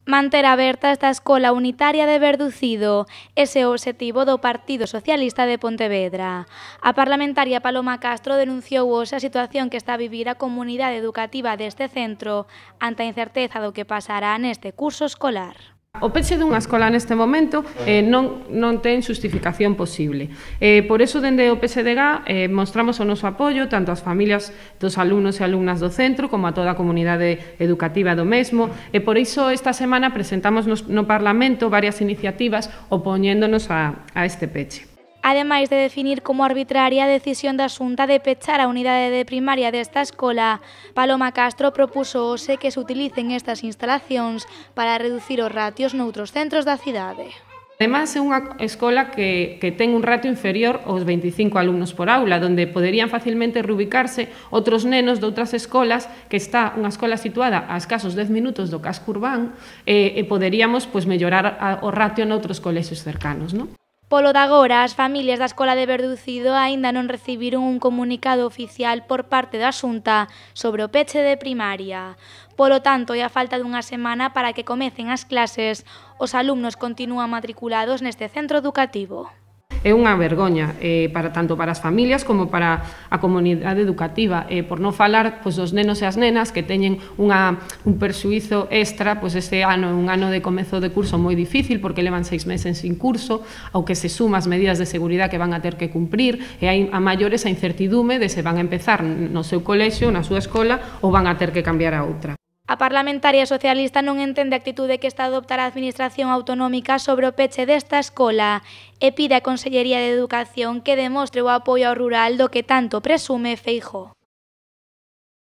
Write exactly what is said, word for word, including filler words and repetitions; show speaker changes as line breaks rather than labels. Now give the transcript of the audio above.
Manter aberta esta escola unitaria de Verducido, ese é o obxectivo do Partido Socialista de Pontevedra. A parlamentaria Paloma Castro denunciou hoxe a situación que está a vivir a comunidade educativa deste centro ante a incerteza do que pasará neste curso escolar.
O peche dunha escola neste momento eh, non, non ten xustificación posible. Eh, por iso, dende o P S D G eh, mostramos o noso apoio tanto ás familias dos alumnos e alumnas do centro como a toda a comunidade educativa do mesmo, e por iso esta semana presentamos no, no Parlamento varias iniciativas opoñéndonos a, a este peche.
Ademais de definir como arbitraria a decisión da Xunta de pechar a unidade de primaria desta escola, Paloma Castro propuso hoxe que se utilicen estas instalacións para reducir os ratios noutros centros da cidade.
Ademais, é unha escola que, que ten un ratio inferior aos veinticinco alumnos por aula, donde poderían facilmente reubicarse outros nenos de outras escolas, que está unha escola situada a escasos dez minutos do casco urbán, e, e poderíamos pois, mellorar a, o ratio noutros colexios cercanos, non?
Polo de agora, as familias da escola de Verducido aínda non recibiron un comunicado oficial por parte da Xunta sobre o peche de primaria. Polo tanto, e a falta dunha semana para que comecen as clases, os alumnos continúan matriculados neste centro educativo.
É unha vergoña eh, para tanto para as familias como para a comunidade educativa, eh, por non falar pois, dos nenos e as nenas que teñen unha, un perxuízo extra, pois este ano é un ano de comezo de curso moi difícil porque levan seis meses sin curso, ao que se suma as medidas de seguridade que van a ter que cumprir, e hai a maiores a incertidume de se van a empezar no seu colexio, na súa escola, ou van a ter que cambiar a outra.
A parlamentaria socialista non entende a actitude que está a adoptar a Administración Autonómica sobre o peche desta escola e pide á Consellería de Educación que demostre o apoio ao rural do que tanto presume Feijóo.